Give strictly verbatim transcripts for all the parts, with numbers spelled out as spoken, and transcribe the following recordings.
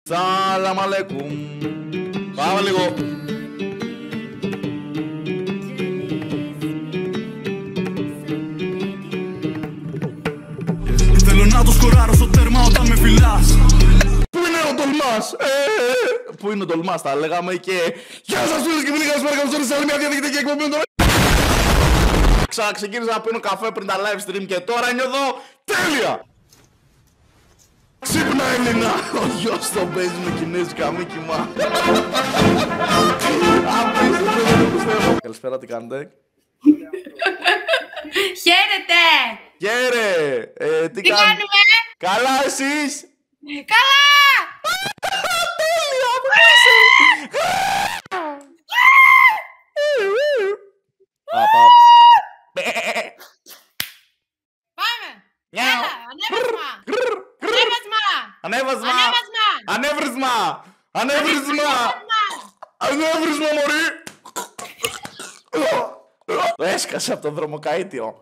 Σαλάμ αλέκουμ. Πάμε λίγο. Θέλω να το σκοράρω στο τέρμα όταν με φυλάς. Πού είναι ο Τολμάς? Ε, πού είναι ο Τολμάς, τα λέγαμε και... Γεια σας φίλες και φίλοι, καλησπέρα, καλώς ήρθατε σε άλλη μια διαδικτυακή εκπομπή. Ξαναξεκίνησα να πίνω καφέ πριν τα live stream και τώρα νιώθω τέλεια! Ξύπνα Έλληνα! Ο γιος τον παίζει με κινέζικα μίκημα. Απίστευτο, δεν το πιστεύω. Καλησπέρα, τι κάνετε? Χαίρετε! Γέρε! Ε, τι Τι κάνετε? κάνουμε? Καλά εσείς? Καλά! Τέλεια! Πού είσαι? Πάμε! Έλα, ανέβασμα! Ανέβασμα! Ανέβασμα! Ανέβασμα! Ανέβρισμα! Ανέβρισμα! Ανέβρισμα, μωρή! Το έσκασε από το δρομοκαΐτιο.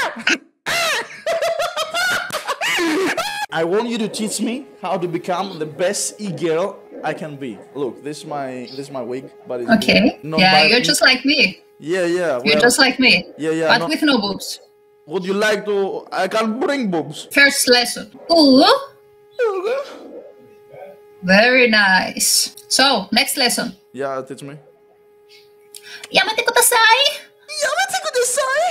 I want you to teach me how to become the best e-girl I can be. Look, this is my this is my wig, but it's Okay. not Yeah, by you're just like me. Yeah, yeah. You're well, just like me. Yeah, yeah. But no- with no boobs. Would you like to? I can bring boobs. First lesson. Ooh. Very nice. So, next lesson. Yeah, teach me. Yamete kudasai. Yamete kudasai.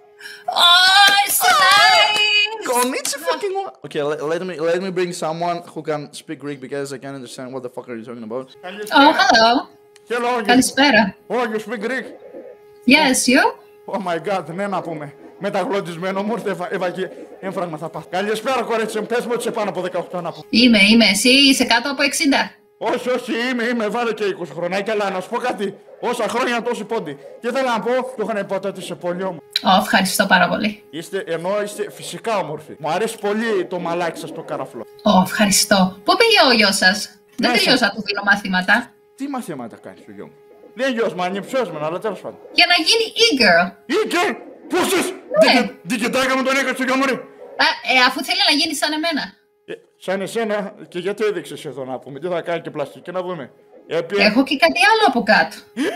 Oh, it's so nice. Konnichiwa fucking wa- Okay, let, let me let me bring someone who can speak Greek because I can't understand what the fuck are you talking about. Oh, hello. Hello, you, Καλησπέρα. oh, you speak Greek? Yes, you? Oh my god, ναι να πούμε. Μεταγλωτισμένο μου ήρθε έβαγε έμφραγμα θα πάθει. Καλησπέρα κορίτσι μου, πες μου ότι είσαι πάνω από δεκαοκτώ να πω. Είμαι, είμαι. Εσύ είσαι κάτω από εξήντα. Όχι, όχι, είμαι, είμαι, βάλε και είκοσι χρονάκια, αλλά να σου πω κάτι. Όσα χρόνια τόσοι πόντι. Και ήθελα να πω, το είχαν πει ότι είσαι πολύ όμορφη. Ω, ευχαριστώ πάρα πολύ. Είστε, ενώ είστε φυσικά όμορφοι. Μου αρέσει πολύ το μαλάκι σας το καραφλό. Ω, ευχαριστώ. Πού πήγε ο γιος σας? Δεν Μέσα. τελειώσα του δίνω μαθήματα. Τι μαθήματα κάνεις ο γιο μου? Δεν είναι γιος μου, ανυψιός μου, αλλά τέλος πάντων. Για να γίνει e-girl. Ήκε! Πώς είσαι! Ναι. Δικαιτάκα με τον έκατσε το γιο μου, ρε. Α, ε, αφού θέλει να γίνει σαν εμένα. Ε, σαν εσένα, και γιατί έδειξες εδώ να πούμε, τι θα κάνει και πλαστική, να δούμε. Επί... Έχω και κάτι άλλο από κάτω.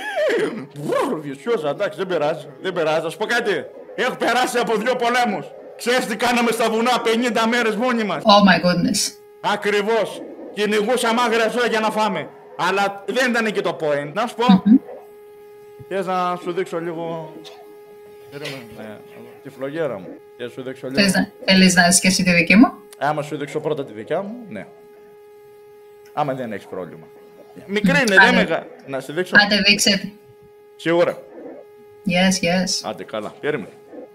Βιουσιόζα, εντάξει, δεν πειράζει, δεν πειράζει. Θα σου πω κάτι. Έχω περάσει από δύο πολέμους. Ξέρεις τι κάναμε στα βουνά πενήντα μέρες μόνοι μας? Oh my goodness. Ακριβώς. Κυνηγούσαμε άγρια ζώα για να φάμε. Αλλά δεν ήταν εκεί το point. Να σου πω. Θες να σου δείξω λίγο. Περίμενε, ναι, τη φλογέρα μου. Θες να σου δείξω λίγο. Θες να, θέλεις να δεις και εσύ τη δική μου? Άμα σου δείξω πρώτα τη δικιά μου, ναι. Άμα δεν έχεις πρόβλημα. Μικρή είναι, Άντε. δεν μεγα. Να σε δείξω. Άντε δείξε. Σίγουρα. Yes, yes. Άντε καλά, περίμενε.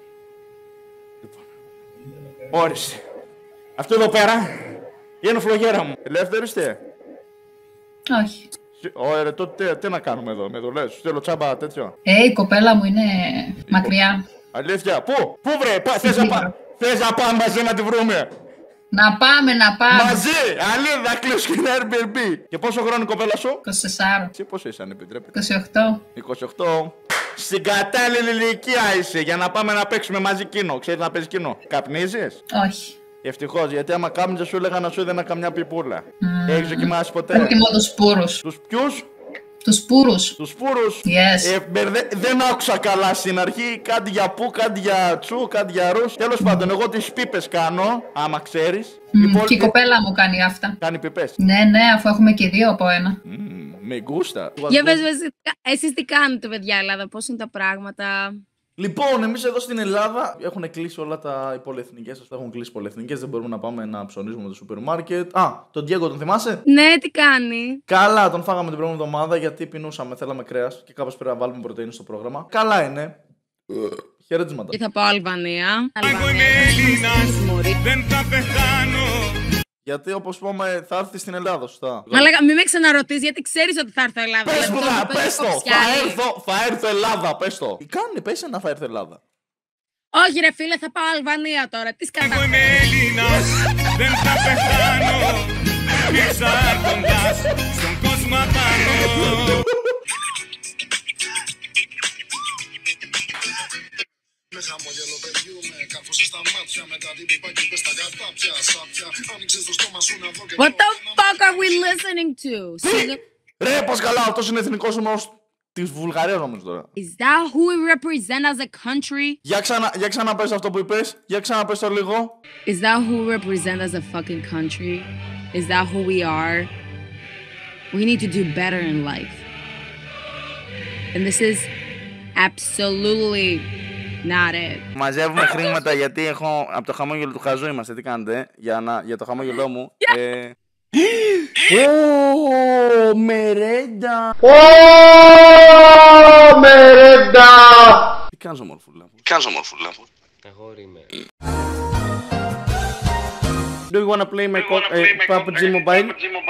Λοιπόν. Όρισε. Αυτό εδώ πέρα είναι φλογέρα μου. Ελεύθερη είστε? Όχι. Ωραία, τότε τι να κάνουμε εδώ, με δουλειές, σου στείλω τσάμπα τέτοιο. Ε, η κοπέλα μου είναι μακριά. Αλήθεια, πού, πού βρε, πά, θες, να πά, θες να πάμε μαζί να τη βρούμε? Να πάμε, να πάμε. Μαζί, αλήθεια, θα κλείσω και ένα Airbnb. Και πόσο χρόνο η κοπέλα σου? είκοσι τέσσερα. Εσύ πόσο είσαι αν επιτρέπετε? είκοσι οκτώ. είκοσι οκτώ. Στην κατάλληλη ηλικία είσαι για να πάμε να παίξουμε μαζί κοινό. Ξέρεις να παίζεις κοινό? Καπνίζεις? Όχι. Ευτυχώς, γιατί άμα κάπνιζες σου έλεγα να σου έδαινα καμιά πιπούλα. Mm. Έχεις δοκιμάσει ποτέ? Προτιμώ τους σπούρους. Τους ποιους? Τους σπούρους. Τους σπούρους. Yes. Ε, μπερδε... Δεν άκουσα καλά στην αρχή. Κάτι για πού, κάτι για τσου, κάτι για ρους. Τέλος πάντων, εγώ τις πίπες κάνω, άμα ξέρεις. Mm, και η κοπέλα μου κάνει αυτά. Κάνει πίπες. Ναι, ναι, αφού έχουμε και δύο από ένα. Mm, με γκούστα. Για πες, πες, εσείς τι κάνετε παιδιά Ελλάδα, πώς είναι τα πράγματα? Λοιπόν, εμείς εδώ στην Ελλάδα έχουν κλείσει όλα τα οι πολυεθνικές. Αυτά έχουν κλείσει πολυεθνικές. Δεν μπορούμε να πάμε να ψωνίσουμε το σούπερ μάρκετ. Α, τον Diego τον θυμάσαι? Ναι, τι κάνει? Καλά, τον φάγαμε την προηγούμενη εβδομάδα γιατί πεινούσαμε. Θέλαμε κρέας και κάπως πρέπει να βάλουμε πρωτεΐνη στο πρόγραμμα. Καλά είναι. Χαιρετίσματα. Και θα πάω Αλβανία. Εγώ είμαι Έλληνας, δεν θα πεθάνω. Γιατί όπως πούμε θα έρθει στην Ελλάδα, σωστά. Μα λέγα, μην με ξαναρωτήσεις γιατί ξέρεις ότι θα έρθω Ελλάδα. Πες Δηλαδή, μου το να, έχω πες το, κόψει θα άλλη. έρθω, θα έρθω Ελλάδα, πες το. Τι κάνουν, πες ένα θα έρθω Ελλάδα. Όχι ρε φίλε, θα πάω Αλβανία τώρα. Τι Εγώ είμαι σκατά. Έλληνας, δεν θα πεθάνω. Εξάρχοντας στον κόσμο απάνω. Με χαμόγελο παιδιού, με καφέ What the fuck are we listening to? Sing- Ρε, πως καλά, αυτός είναι εθνικός όνομος της Βουλγαρίας νομίζω τώρα. Is that who we represent as a country? Για ξανά, για ξαναπες αυτό που είπες, για ξαναπες το λίγο. Is that who we represent as a fucking country? Is that who we are? We need to do better in life. And this is absolutely not it. Μαζεύουμε χρήματα γιατί έχω από το χαμόγελο του χαζού είμαστε. Τι κάνετε για, να, για το χαμόγελό μου. ε... Ω, μερέντα. Ω, μερέντα. Τι κάνεις ομορφούλα μου. Τι κάνεις ομορφούλα μου. Αγόρι είμαι. Do you wanna play my co- uh, P U B G Mobile?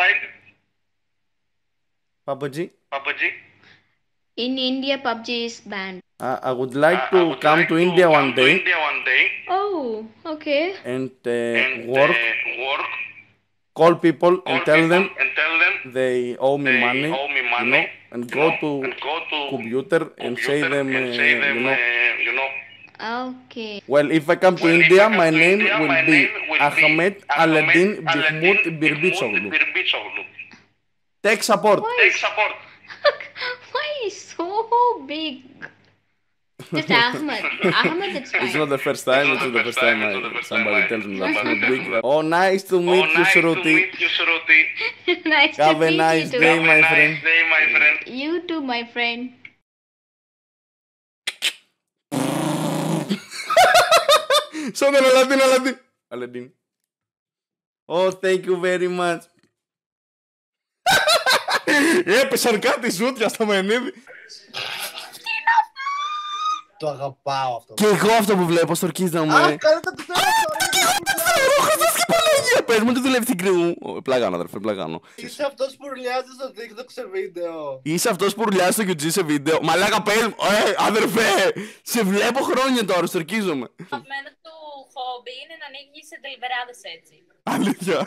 P U B G? P U B G? In India, P U B G is banned. Uh, I would like to uh, come like to, to India one day. India one day. Oh, okay. And, uh, and work. Uh, work. Call people Call and tell people them, and tell them they owe me they money. Owe me money. You know, and go you know, to, and go to computer and computer say them, and uh, say them you know. uh, you know. Okay. Well, if I come to Well, India, come my to name India, will my be name will Ahmed be Aladdin Ahmed Bihmut Aladdin Birbitsoğlu. Birbitsoğlu. Tech support. Why Tech is- support. Why is so big? Just Ahmed. Ahmed, it's It's fine. not the first time, it's not the first time I, it's not the first somebody time I- tells me that's not big. Oh, nice to meet Oh, you, nice to Shruti. meet you, Shruti. Nice to Have a meet nice you too. day, Have a my nice friend. day, my friend. You too, my friend. Σαν τον Αλαντίν, Αλαντίν. Αλαντίν. Oh, thank you very much. Έπεσαν κάτι ζούτια στο μενίδι. Το αγαπάω αυτό. Και εγώ αυτό που βλέπω στο ορκίζομαι. Αχ, καλά τα πιστεύω Για πες μου τι δουλεύει στην κρυού. Πλαγάνω αδερφέ, πλαγάνω. Είσαι αυτός που ρουλιάζει στο TikTok σε βίντεο. Είσαι αυτός που ρουλιάζει στο κιου τζι σε βίντεο. Μαλάκα πες μου, ε, αδερφέ. Σε βλέπω χρόνια τώρα, στορκίζομαι. Το αγαπημένο του χόμπι είναι να ανοίγει σε τελιβεράδες έτσι. Αλήθεια.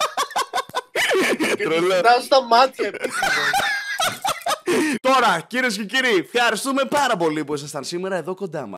Και Τρελό. κοιτάω στα μάτια επίσης. Τώρα, κυρίες και κύριοι, ευχαριστούμε πάρα πολύ που ήσασταν σήμερα εδώ κοντά μας.